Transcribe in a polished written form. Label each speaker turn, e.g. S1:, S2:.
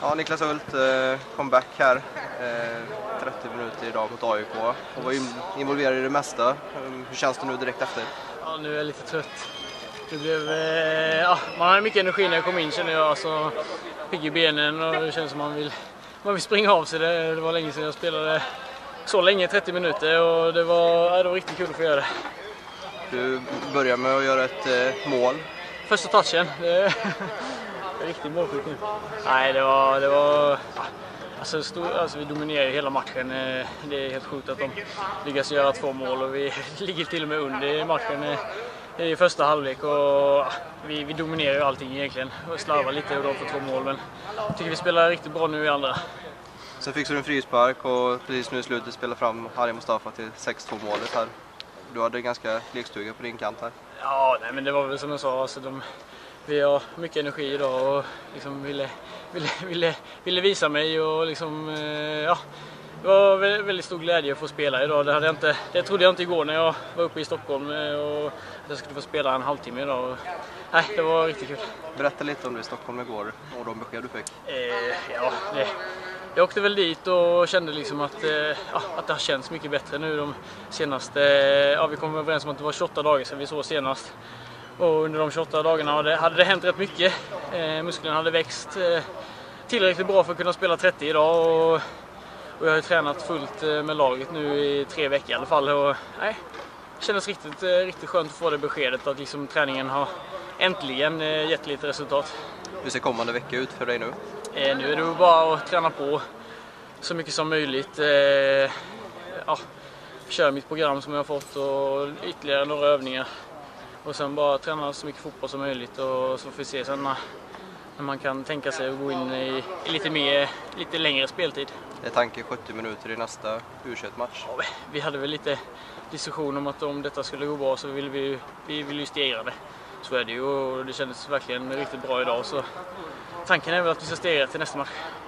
S1: Ja, Niklas Hult, comeback här. 30 minuter idag mot AIK och var involverad i det mesta. Hur känns det nu direkt efter?
S2: Ja, nu är jag lite trött. Det blev, man hade mycket energi när jag kom in, känner jag. Så pigg i benen och det känns som man vill springa av sig. Det var länge sedan jag spelade så länge, 30 minuter, och det var riktigt kul att få göra det.
S1: Du börjar med att göra ett mål.
S2: Första touchen. Det är riktigt målskytt nu. Nej, det var alltså vi dominerar hela matchen. Det är helt sjukt att de lyckas göra 2 mål och vi ligger till och med under i matchen i första halvlek, och vi dominerar ju allting egentligen och slarvar lite och de får 2 mål, men jag tycker vi spelar riktigt bra nu i andra.
S1: Sen fick du en frispark och precis nu i slutet spelade fram Harry Mustafa till 6-2 målet här. Du hade ganska lekstuga på din kant här.
S2: Ja, nej, men det var väl som jag sa, alltså vi har mycket energi idag och liksom ville visa mig, och liksom, det var väldigt stor glädje att få spela idag. Det trodde jag inte igår när jag var uppe i Stockholm och att jag skulle få spela en halvtimme idag. Nej, det var riktigt kul.
S1: Berätta lite om det i Stockholm igår och de besked du fick.
S2: Jag åkte väl dit och kände liksom att det har känts mycket bättre nu de senaste. Vi kom överens om att det var 28 dagar sedan vi såg senast. Och under de 28 dagarna hade det hänt rätt mycket. Musklerna hade växt tillräckligt bra för att kunna spela 30 idag. Och jag har tränat fullt med laget nu i 3 veckor i alla fall. Och, det kändes riktigt skönt att få det beskedet att liksom, träningen har äntligen gett lite resultat.
S1: Hur ser kommande vecka ut för dig nu?
S2: Nu är det bara att träna på så mycket som möjligt. Köra mitt program som jag har fått och ytterligare några övningar. Och sen bara träna så mycket fotboll som möjligt, och så får vi se sen när man kan tänka sig att gå in i lite längre speltid.
S1: Det är tanke 70 minuter i nästa U21-match.
S2: Ja, vi hade väl lite diskussion om att om detta skulle gå bra så vill vi justera det. Så är det ju, och det kändes verkligen riktigt bra idag. Så tanken är väl att vi ska stega till nästa match.